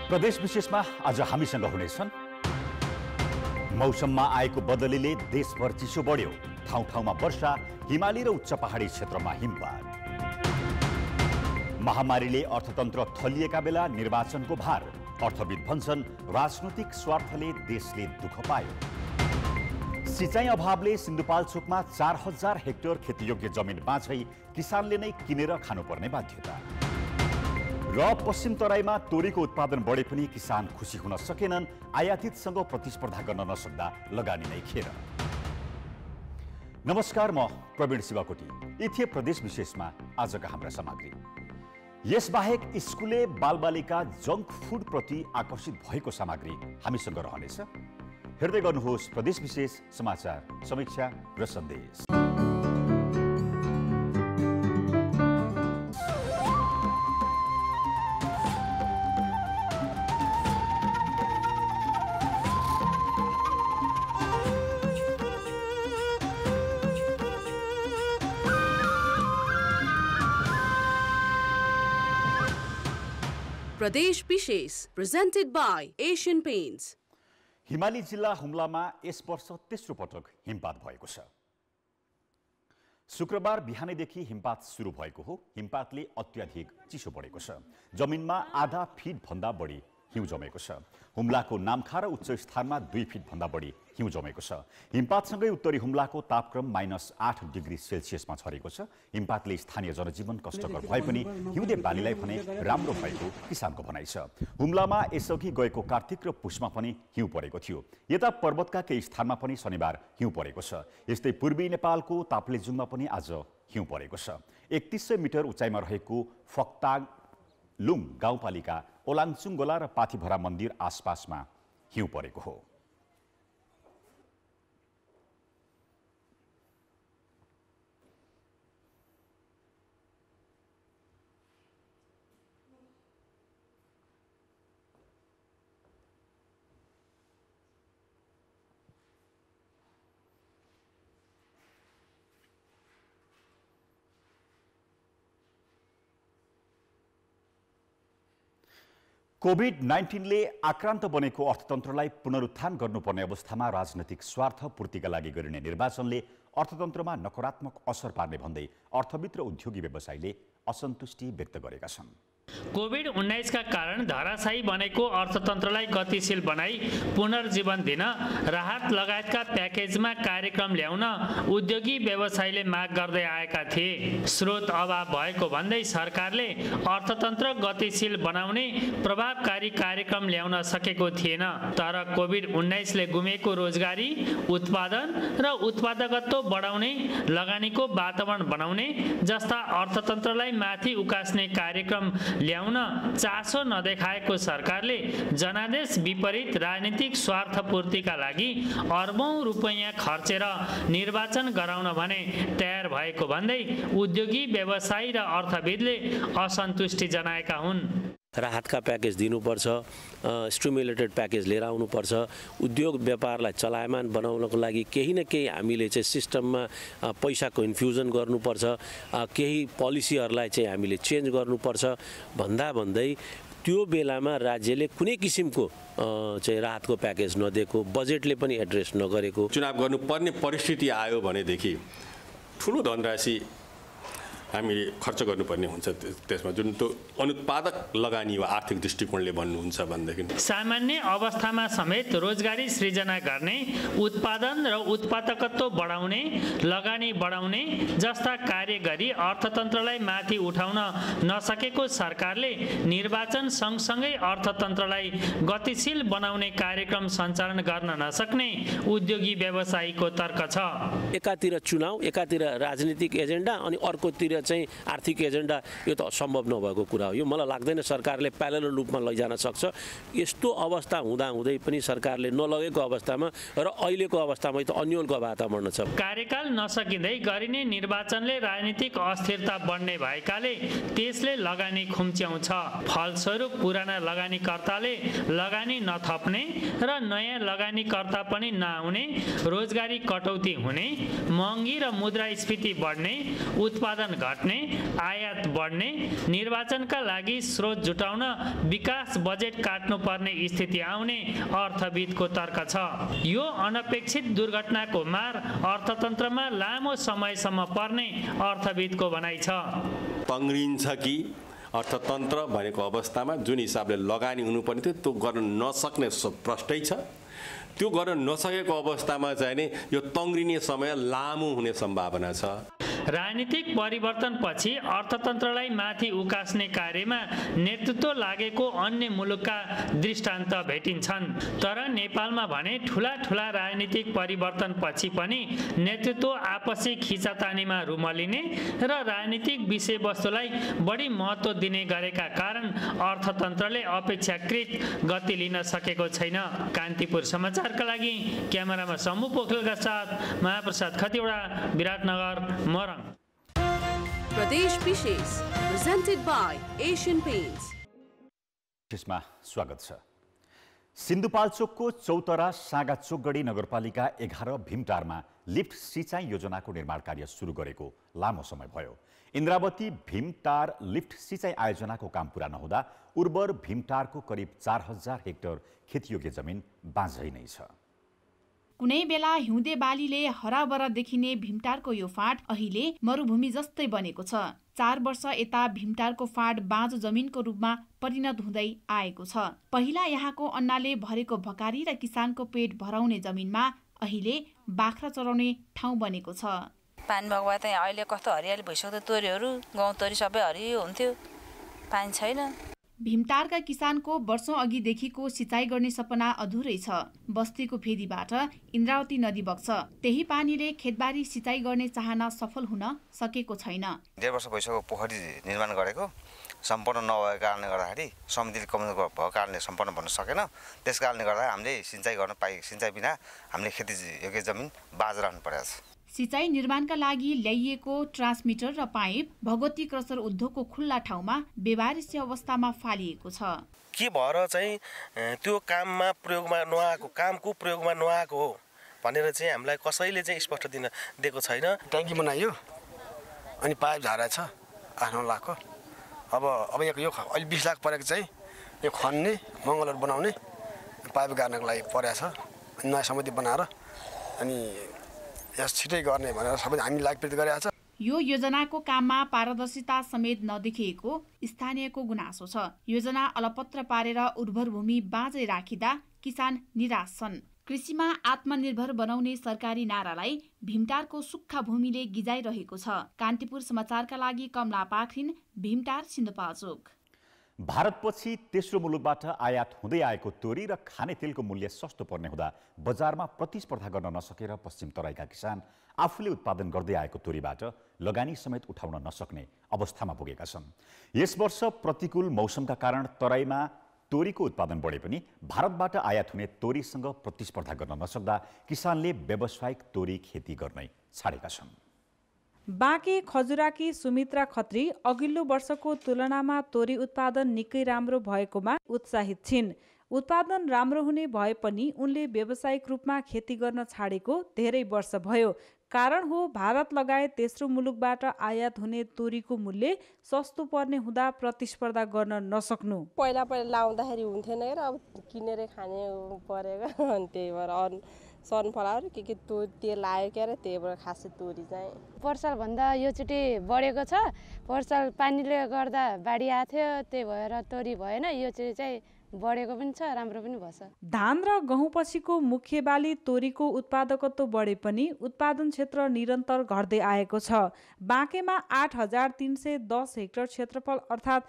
प्रदेश विशेषमा आज हामीसँग हुनेछन्। मौसममा आएको बदलीले देशभर चिसो बढ्यो, ठाउँ ठाउँमा वर्षा, हिमाली र उच्च पहाडी क्षेत्रमा हिमपात। महामारीले अर्थतन्त्र थलिएका बेला निर्वाचनको भार, अर्थविद भन्छन् राजनैतिक स्वार्थले देशले दुःख पायो। सिंचाई अभावले सिन्धुपाल्चोकमा 4000 हेक्टर खेतीयोग्य जमिन बाँझै किसानले नै किनेर खानुपर्ने बाध्यता। र पश्चिम तराईमा तोरीको उत्पादन बढे पनि किसान खुसी हुन सकेनन्, आयातितसँग प्रतिस्पर्धा गर्न नसक्दा लगानी नै खेर। नमस्कार, म प्रवीण शिवकोटी। यी थिए प्रदेश विशेषमा आजका हाम्रा सामग्री। यसबाहेक स्कुले बालबालिका जङ्क फुड प्रति आकर्षित भएको सामग्री हामीसँग रहनेछ। हेर्दै गर्नुहोस् प्रदेश विशेष समाचार, समीक्षा र सन्देश। Pradesh Bishesh, presented by Asian Paints. हिमाली जिल्ला हुम्लामा यस वर्ष तेस्रो पटक हिमपात भएको छ। शुक्रबार बिहानैदेखि हिमपात सुरु भएको हो। हिमपातले अत्याधिक चिसो बढेको छ। जमिनमा आधा फिट भन्दा बढी हिउँ जमेको छ। हुम्लाको नामखा र उच्च स्थानमा 2 फिट भन्दा बढी हिउँ जमेको छ। हिमपातसँगै उत्तरी हुम्लाको तापक्रम -8 डिग्री सेल्सियसमा झरेको छ। हिमपातले स्थानीय जनजीवन कष्टकर भए पनि हिउँदे बालीलाई भने राम्रो भएको किसानको भनाइ छ। हुम्लामा यसअघि गएको कार्तिक र पुसमा पनि हिउँ परेको थियो। यता पर्वतका केही स्थानमा पनि शनिबार हिउँ परेको छ। यस्तै पूर्वी नेपालको ताप्लेजुङमा पनि आज हिउँ परेको छ। 3100 मिटर उचाइमा रहेको फक्तालुङ गाउँपालिका ओलाङचुङगोला र पाथिभरा मन्दिर आसपासमा हिउँ परेको हो। कोभिड-19 ले आक्रान्त बनेको अर्थतन्त्रलाई पुनरुत्थान गर्नुपर्ने अवस्थामा राजनैतिक स्वार्थ पूर्तिका लागि गरिने निर्वाचनले अर्थतन्त्रमा नकारात्मक असर पार्ने भन्दै अर्थविद र उद्योगी व्यवसायीले असन्तुष्टि व्यक्त गरेका छन्। कोभिड-19 का कारण धराशायी बनेको अर्थतन्त्रलाई गतिशील बनाई पुनर्जीवन दिन राहत लगायतका प्याकेजमा कार्यक्रम ल्याउन उद्योगी व्यवसायीले माग गर्दै आएका थिए। स्रोत अभाव भएको भन्दै सरकारले अर्थतन्त्र गतिशील बनाउने प्रभावकारी कार्यक्रम ल्याउन सकेको थिएन। तर कोभिड-19 ले गुमेको रोजगारी, उत्पादन र उत्पादकत्व बढाउने, लगानीको वातावरण बनाउने जस्ता अर्थतन्त्रलाई माथि उकास्ने कार्यक्रम ल्याउन चासो नदेखाएको सरकारले जनादेश विपरीत राजनीतिक स्वार्थ पूर्तिका लागि अर्बौं रुपैयाँ खर्चेर निर्वाचन गराउन भने तयार भएको भन्दै उद्योगी व्यवसायी र अर्थविदले असन्तुष्टि जनाएका हुन्। राहतका प्याकेज दिनुपर्छ, स्टिमुलेटेड प्याकेज लिएर आउनुपर्छ। उद्योग व्यापारलाई चलायमान बनाउनको लागि केही न केही हामीले चाहिँ सिस्टममा पैसाको इन्फ्युजन गर्नुपर्छ, केही पोलिसीहरूलाई चाहिँ हामीले चेन्ज गर्नुपर्छ भन्दै त्यो बेलामा राज्यले कुनै किसिमको चाहिँ राहतको प्याकेज नदिएको, बजेटले पनि एड्रेस नगरेको, चुनाव गर्नुपर्ने परिस्थिति आयो भनेदेखि ठुलो धनराशि हामीले खर्च गर्नुपर्ने हुन्छ। त्यसमा जुन त्यो अनुत्पादक लगानी वा आर्थिक दृष्टिकोणले भन्नुहुन्छ भनेदेखि सामान्य अवस्थामा समेत रोजगारी सृजना गर्ने, उत्पादन र उत्पादकत्व बढाउने, लगानी बढाउने जस्ता कार्य गरी अर्थतन्त्रलाई माथि उठाउन नसकेको सरकारले निर्वाचन सँगसँगै अर्थतन्त्रलाई गतिशील बनाउने कार्यक्रम सञ्चालन गर्न नसक्ने उद्योगी व्यवसायीको तर्क छ। एकातिर चुनाव, एकातिर राजनीतिक एजेन्डा अनि अर्कोतिर चाहिँ आर्थिक एजेन्डा, यो त असम्भव नभएको कुरा हो। यो मलाई लाग्दैन सरकारले प्यारलल रूपमा लैजान सक्छ। यस्तो अवस्था हुँदाहुँदै पनि सरकारले नलगेको अवस्थामा र अहिलेको अवस्थामा त अन्यलको वातावरण छ। कार्यकाल नसकिँदै गरिने निर्वाचनले राजनीतिक अस्थिरता बढ्ने भएकाले त्यसले लगानी खुम्च्याउँछ। फलस्वरूप पुराना लगानीकर्ताले लगानी नथप्ने र नयाँ लगानीकर्ता पनि नआउने, रोजगारी कटौती हुने, महँगी र मुद्रास्फीति बढ्ने, उत्पादन घट्ने, आयात बढ्ने, निर्वाचनका लागि स्रोत जुटाउन विकास बजेट काट्नुपर्ने स्थिति आउने अर्थविदको तर्क छ। यो अनपेक्षित दुर्घटनाको मार अर्थतन्त्रमा लामो समयसम्म पर्ने अर्थविदको भनाइ छ। तङ्ग्रिन्छ कि अर्थतन्त्र भनेको अवस्थामा जुन हिसाबले लगानी हुनुपर्ने थियो त्यो गर्न नसक्ने प्रष्टै छ। त्यो गर्न नसकेको अवस्थामा चाहिँ नि यो तङ्ग्रिने समय लामो हुने सम्भावना छ। राजनीतिक परिवर्तनपछि अर्थतन्त्रलाई माथि उकास्ने कार्यमा नेतृत्व लागेको अन्य मुलुकका दृष्टान्त भेटिन्छन्। तर नेपालमा भने ठुला राजनीतिक परिवर्तनपछि पनि नेतृत्व आपसी खिचातानीमा रुमलिने र राजनीतिक विषयवस्तुलाई बढी महत्त्व दिने गरेका कारण अर्थतन्त्रले अपेक्षाकृत गति लिन सकेको छैन। कान्तिपुर समाचारका लागि क्यामेरामा सम्मु पोखरेलका साथ महाप्रसाद Khatiwada, Biratnagar, Morang. Pradesh Bishesh, presented by Asian Paints. विशेषमा स्वागत छ। सिन्धुपाल्चोकको चौतरा सागाचोकगढी नगरपालिका 11 भीमटारमा लिफ्ट सिँचाइ योजनाको निर्माण कार्य सुरु गरेको लामो समय भयो। इन्द्रावती भीमटार लिफ्ट सिँचाइ आयोजनाको काम पूरा नहुँदा उर्वर भीमटारको करिब 4000 हेक्टर खेतीयोग्य जमिन बाँझै नै छ। कुनै बेला हिउँदे बालीले हराभरा देखिने भीमटारको यो फाँट अहिले मरुभूमि जस्तै बनेको छ। 4 वर्ष यता भीमटारको फाँट बाँझो जमिनको रूपमा परिणत हुँदै आएको छ। पहिला यहाँको अन्नाले भरेको भकारी र किसानको पेट भराउने जमिनमा अहिले बाख्रा चराउने ठाउँ बनेको छ। पानी भएको भए त अहिले कस्तो हरियाली भइसक्यो, तोरीहरू गौतोरी सबै हरियो हुन्थ्यो, पानी छैन। भीमटारका किसानको वर्षौं अघिदेखिको सिँचाइ गर्ने सपना अधुरै छ। बस्तीको फेदीबाट इन्द्रावती नदी बग्छ। त्यही पानीले खेतबारी सिँचाइ गर्ने चाहना सफल हुन सकेको छैन। 1.5 वर्ष भइसक्यो पोखरी निर्माण गरेको, सम्पूर्ण नभएको कारणले गर्दाखेरि समितिले कमजोर भएको कारणले सम्पूर्ण भन्न सकेन। त्यस कारणले गर्दा हामीले सिँचाइ गर्न सिँचाइ बिना हामीले खेती योग्य जमिन बाँझ राख्नु परेको छ। सिँचाइ निर्माणका लागि ल्याइएको ट्रान्समिटर र पाइप भगवती क्रसर उद्योगको खुल्ला ठाउँमा बेवारिसी अवस्थामा फालिएको छ। के भएर चाहिँ त्यो कामको प्रयोगमा नआएको हो भनेर चाहिँ हामीलाई कसैले चाहिँ स्पष्ट दिन दिएको छैन। ट्याङ्की बनाइयो अनि पाइप झारेको छ 8-9 लाखको। अब यो अहिले 20 लाख परेको चाहिँ यो खन्ने मङ्गलहरू बनाउने पाइप गाड्नको लागि परेको छ। नयाँ समिति बनाएर अनि यस छिटै गर्ने भनेर सबै हामी लागप्रीत गरेका छ। यो योजनाको काममा पारदर्शिता समेत नदेखिएको स्थानीयको गुनासो छ। योजना अलपत्र पारेर उर्वर भूमि बाँझै राखिँदा किसान निराश छन्। कृषिमा आत्मनिर्भर बनाउने सरकारी नारालाई भीमटारको सुक्खा भूमिले गिजाइरहेको छ। कान्तिपुर समाचारका लागि कमला पाखरिन, भीमटार, सिन्धुपाल्चोक। भारतपछि तेस्रो मुलुकबाट आयात हुँदै आएको तोरी र खानेतेलको मूल्य सस्तो पर्ने हुँदा बजारमा प्रतिस्पर्धा गर्न नसकेर पश्चिम तराईका किसान आफूले उत्पादन गर्दै आएको तोरीबाट लगानी समेत उठाउन नसक्ने अवस्थामा पुगेका छन्। यस वर्ष प्रतिकूल मौसमका कारण तराईमा तोरीको उत्पादन बढे पनि भारतबाट आयात हुने तोरीसँग प्रतिस्पर्धा गर्न नसक्दा किसानले व्यावसायिक तोरी खेती गर्नै छाडेका छन्। बाँके खजुराकी सुमित्रा खत्री अघिल्लो वर्षको तुलनामा तोरी उत्पादन निकै राम्रो भएकोमा उत्साहित छिन्। उत्पादन राम्रो हुने भए पनि उनले व्यावसायिक रूपमा खेती गर्न छाडेको धेरै वर्ष भयो। कारण हो भारत लगायत तेस्रो मुलुकबाट आयात हुने तोरीको मूल्य सस्तो पर्ने हुँदा प्रतिस्पर्धा गर्न नसक्नु। पहिला लाउँदाखेरि हुन्थेन र अब किनेर खाने परेको अनि त्यही भएर सनफ्लावर के तेल आयो क्या, त्यही भएर खासै तोरी चाहिँ पोहोर भन्दा योचोटि बढेको छ। पोहोर पानीले गर्दा बाढी आएको थियो, त्यही भएर तोरी भएन। योचोटि चाहिँ बढेको पनि छ, राम्रो पनि भएछ। धान र गहुँपछिको मुख्य बाली तोरीको उत्पादकत्व बढे पनि उत्पादन क्षेत्र निरन्तर घट्दै आएको छ। बाँकेमा 8310 हेक्टर क्षेत्रफल अर्थात्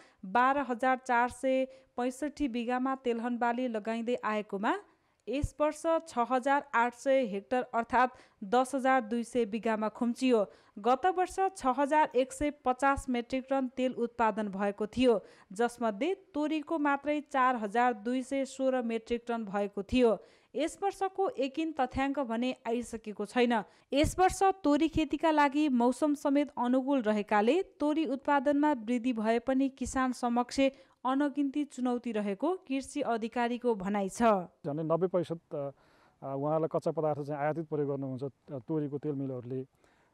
12465 बिघामा तेलहन बाली लगाइँदै आएकोमा यस वर्ष 6800 हेक्टर अर्थात् 10200 बिघामा खुम्चियो। गत वर्ष 6150 मेट्रिक टन तेल उत्पादन भएको थियो, जसमध्ये तोरीको मात्रै 4216 मेट्रिक टन भएको थियो। यस वर्षको एकिन तथ्याङ्क भने आइसकेको छैन। यस वर्ष तोरी खेतीका लागि मौसम समेत अनुकूल रहेकाले तोरी उत्पादनमा वृद्धि भए पनि किसान समक्ष अनगिन्ती चुनौती रहेको कृषि अधिकारीको भनाइ छ। झन्डै 90% उहाँलाई कच्चा पदार्थ चाहिँ आयातित प्रयोग गर्नुहुन्छ तोरीको तेल मिलहरूले।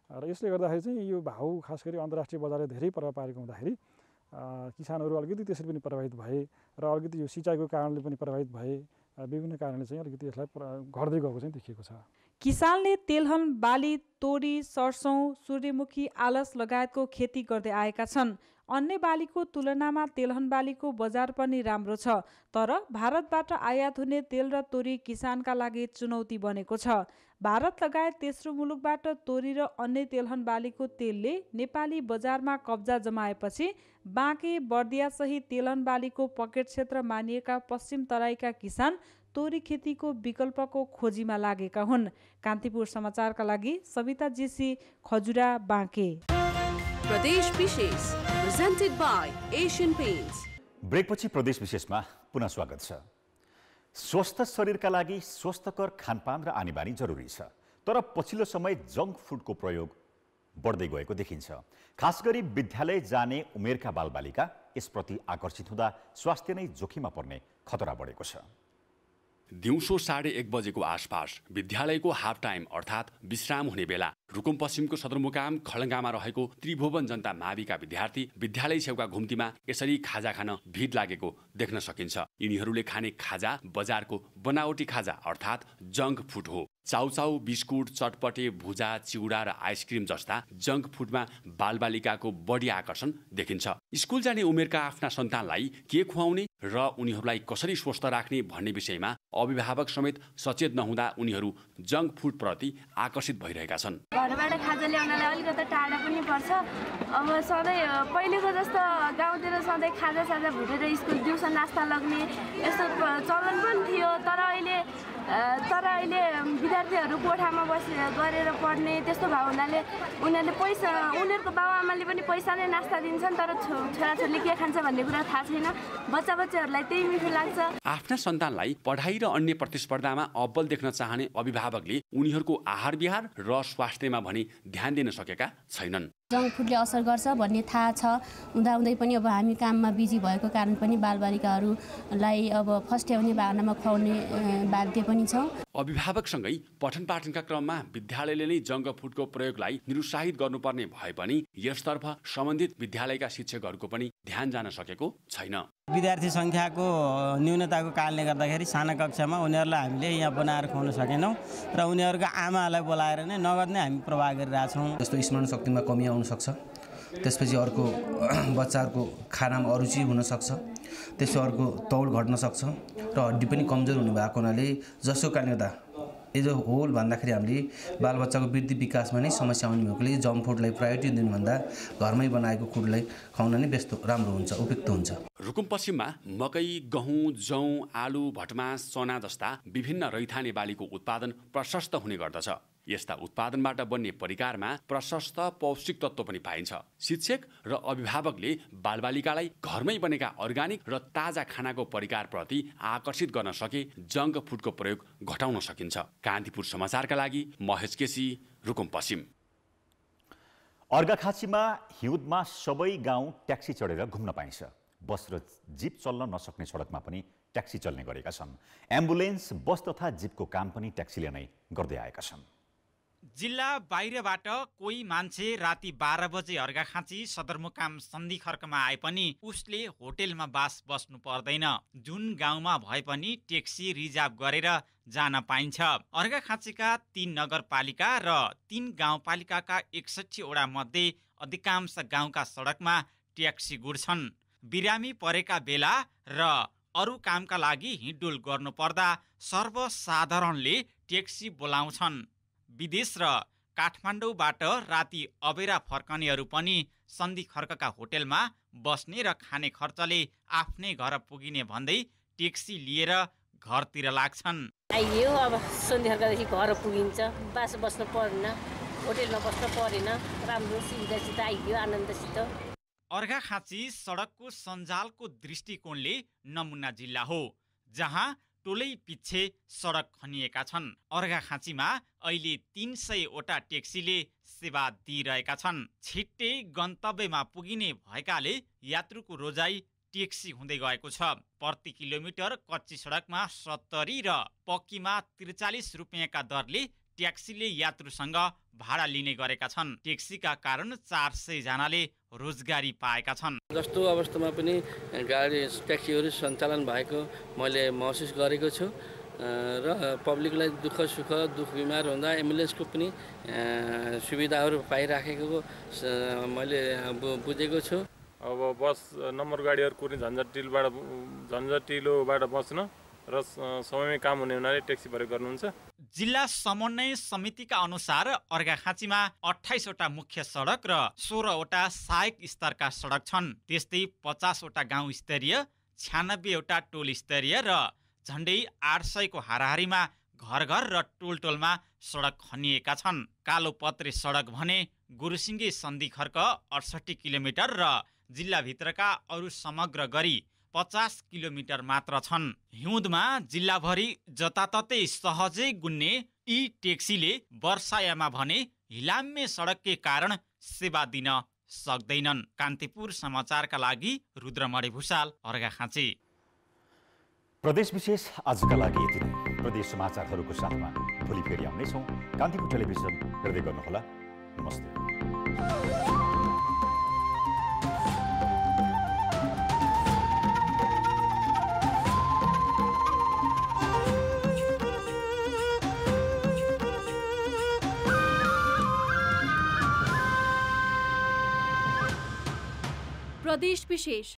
र यसले गर्दाखेरि चाहिँ यो भाउ खास गरी अन्तर्राष्ट्रिय बजारले धेरै प्रभाव पारेको हुँदाखेरि किसानहरू अलिकति त्यसरी पनि प्रभावित भए र अलिकति यो सिँचाइको कारणले पनि प्रभावित भए विभिन्न कारणले चाहिँ अलिकति यसलाई घट्दै गएको चाहिँ देखिएको छ। किसानले तेलहन, बाली, तोरी, सरसौं, सूर्यमुखी, आलस लगायतको खेती गर्दै आएका छन्। अन्य बालीको तुलनामा तेलहन बालीको बजार पनि राम्रो छ, तर भारतबाट आयात हुने तेल र तोरी किसानका लागि चुनौती बनेको छ। भारत लगायत तेस्रो मुलुकबाट तोरी र अन्य तेलहन बालीको तेलले नेपाली बजारमा कब्जा जमाएपछि बाँके, बर्दिया सहित तेलहन बालीको पकेट क्षेत्र मानिएका पश्चिम तराईका किसान तोरी खेतीको विकल्पको खोजीमा लागेका हुन्। कान्तिपुर समाचारका लागि सविता जेसी, खजुरा, बाँके। प्रदेश विशेष presented by Asian Paints। ब्रेकपछि प्रदेश विशेषमा पुनः स्वागत छ। स्वस्थ शरीरका लागि स्वस्थकर खानपान र आनीबानी जरुरी छ, तर पछिल्लो समय जङ्क फुडको प्रयोग बढ्दै गएको देखिन्छ। खास गरी विद्यालय जाने उमेरका बालबालिका यसप्रति आकर्षित हुँदा स्वास्थ्य नै जोखिममा पर्ने खतरा बढेको छ। दिउँसो 1:30 बजेको आसपास विद्यालयको हाफ टाइम अर्थात् विश्राम हुने बेला रुकुम पश्चिमको सदरमुकाम खलङ्गामा रहेको त्रिभुवन जनता माविका विद्यार्थी विद्यालय छेउका घुम्तीमा यसरी खाजा खान भिड लागेको देख्न सकिन्छ। यिनीहरूले खाने खाजा बजारको बनावटी खाजा अर्थात् जङ्क फुड हो। चाउचाउ, बिस्कुट, चटपटे, भुजा, चिउडा र आइसक्रिम जस्ता जङ्क फुडमा बालबालिकाको बढी आकर्षण देखिन्छ। स्कुल जाने उमेरका आफ्ना सन्तानलाई के खुवाउने र उनीहरूलाई कसरी स्वस्थ राख्ने भन्ने विषयमा अभिभावक समेत सचेत नहुँदा उनीहरू जङ्क फुड प्रति आकर्षित भइरहेका छन्। घरबाट खाजा ल्याउनलाई अलिकति टाढा पनि पर्छ। अब सधैँ पहिलेको जस्तो गाउँतिर सधैँ खाजा भुटेर स्कुल दिउँसो नास्ता लग्ने यस्तो चलन पनि थियो, तर अहिले विद्यार्थीहरू कोठामा गरेर पढ्ने त्यस्तो भयो हुनाले उनीहरूले पैसा, उनीहरूको बाबुआमाले पनि पैसा नै नास्ता दिन्छन्, तर छोराछोरीले के खान्छ भन्ने कुरा थाहा छैन। बच्चाहरूलाई त्यही मिठो लाग्छ। आफ्ना सन्तानलाई पढाइ र अन्य प्रतिस्पर्धामा अब्बल देख्न चाहने अभिभावकले उनीहरूको आहार विहार र स्वास्थ्यमा भने ध्यान दिन सकेका छैनन्। जङ्क फुडले असर गर्छ भन्ने थाहा छ हुँदाहुँदै पनि अब हामी काममा बिजी भएको कारण पनि बालबालिकाहरूलाई अब फस्ट्याउने भावनामा खुवाउने बाध्य पनि छौँ। अभिभावकसँगै पठन पाठनका क्रममा विद्यालयले नै जङ्क फुडको प्रयोगलाई निरुत्साहित गर्नुपर्ने भए पनि यसतर्फ सम्बन्धित विद्यालयका शिक्षकहरूको पनि ध्यान जान सकेको छैन। विद्यार्थी सङ्ख्याको न्यूनताको कारणले गर्दाखेरि साना कक्षामा उनीहरूलाई हामीले यहाँ बनाएर खुवाउन सकेनौँ र उनीहरूका आमालाई बोलाएर नै नगद नै हामी प्रवाह गरिरहेछौँ। जस्तो स्मरण शक्तिमा कमी आउन सक्छ, त्यसपछि अर्को बच्चाहरूको खानामा अरुचि हुनसक्छ, त्यसपछि अर्को तौल घट्न सक्छ र हड्डी पनि कमजोर हुने भएको हुनाले जसको कारणले गर्दा एज अ होल भन्दाखेरि हामीले बालबच्चाको वृद्धि विकासमा नै समस्या आउने भएकोले जङ्क फुडलाई प्रायोरिटी दिनुभन्दा घरमै बनाएको फुडलाई खुवाउन नै व्यस्त राम्रो हुन्छ, उपयुक्त हुन्छ। रुकुम पश्चिममा मकै, गहुँ, जौँ, आलु, भटमास, चना जस्ता विभिन्न रैथाने बालीको उत्पादन प्रशस्त हुने गर्दछ। यस्ता उत्पादनबाट बन्ने परिकारमा प्रशस्त पौष्टिक तत्त्व पनि पाइन्छ। शिक्षक र अभिभावकले बालबालिकालाई घरमै बनेका अर्ग्यानिक र ताजा खानाको परिकारप्रति आकर्षित गर्न सके जङ्क फुडको प्रयोग घटाउन सकिन्छ। कान्तिपुर समाचारका लागि महेश केसी, रुकुम पश्चिम। अर्घाखाँचीमा हिउँदमा सबै गाउँ ट्याक्सी चढेर घुम्न पाइन्छ। बस र जिप चल्न नसक्ने सडकमा पनि ट्याक्सी चल्ने गरेका छन्। एम्बुलेन्स, बस तथा जिपको काम पनि ट्याक्सीले नै गर्दै आएका छन्। जिल्ला बाहिरबाट कोही मान्छे राति 12 बजे अर्घाखाँची सदरमुकाम सन्धि खर्कमा आए पनि उसले होटेलमा बास बस्नु पर्दैन। जुन गाउँमा भए पनि ट्याक्सी रिजर्भ गरेर जान पाइन्छ। अर्घाखाँचीका 3 नगरपालिका र 3 गाउँपालिकाका 61 वडा मध्ये अधिकांश गाउँका सडकमा ट्याक्सी गुड्छन्। बिरामी परेका बेला र अरू कामका लागि हिँडडुल गर्नुपर्दा सर्वसाधारणले ट्याक्सी बोलाउँछन्। विदेश र काठमाडौँबाट राति अबेरा फर्कनेहरू पनि सन्धि खर्कका होटेलमा बस्ने र खाने खर्चले आफ्नै घर पुगिने भन्दै ट्याक्सी लिएर घरतिर लाग्छन्। आइयो अब सन्धि खर्कदेखि घर पुगिन्छ, बास बस्न पर्दैन, होटेलमा बस्न परेन, राम्रो सुविधासित आइयो आनन्दसित। अर्घाखाँची सडकको सञ्जालको दृष्टिकोणले नमुना जिल्ला हो, जहाँ टोलै पिच्छे सडक खनिएका छन्। अर्घाखाँचीमा अहिले 300 वटा ट्याक्सीले सेवा दिइरहेका छन्। छिट्टै गन्तव्यमा पुगिने भएकाले यात्रुको रोजाइ ट्याक्सी हुँदै गएको छ। प्रति किलोमिटर कच्ची सडकमा 70 र पक्कीमा 43 रुपियाँका दरले ट्याक्सीले यात्रुसँग भाडा लिने गरेका छन्। ट्याक्सीका कारण 400 जनाले रोजगारी पाएका छन्। जस्तो अवस्थामा पनि गाडी ट्याक्सीहरू सञ्चालन भएको मैले महसुस गरेको छु र पब्लिकलाई दुःख सुख दुःख बिमार हुँदा एम्बुलेन्सको पनि सुविधाहरू पाइराखेको मैले बुझेको छु। अब बस नम्बर गाडीहरू कुनै झन्झटिलोबाट बस्न र समयमै काम हुने हुनाले ट्याक्सी प्रयोग गर्नुहुन्छ। जिल्ला समन्वय समितिका अनुसार अर्घाखाँचीमा 28 वटा मुख्य सडक र 16 वटा सहायक स्तरका सडक छन्। त्यस्तै 50 वटा गाउँ स्तरीय, 96 वटा टोल स्तरीय र झण्डै 800 को हाराहारीमा घर घर र टोल टोलमा सडक खनिएका छन्। कालो पत्रे सडक भने गुरुसिङ्गे सन्धि खर्क 68 किलोमिटर र जिल्लाभित्रका अरू समग्र गरी 50 किलोमिटर मात्र छन्। हिउँदमा जिल्लाभरि जताततै सहजै गुन्ने यी ट्याक्सीले वर्षायाममा भने हिलाम्मे सडककै कारण सेवा दिन सक्दैनन्। कान्तिपुर समाचारका लागि रुद्रमणि भुषाल, अर्घाखाँची। प्रदेश विशेष आजका लागि यति नै। प्रदेश समाचारहरूको साथमा भोलि फेरि आउनेछौँ। कान्तिपुर टेलिभिजन हेर्दै गर्नुहोला। नमस्ते। प्रदेश विशेष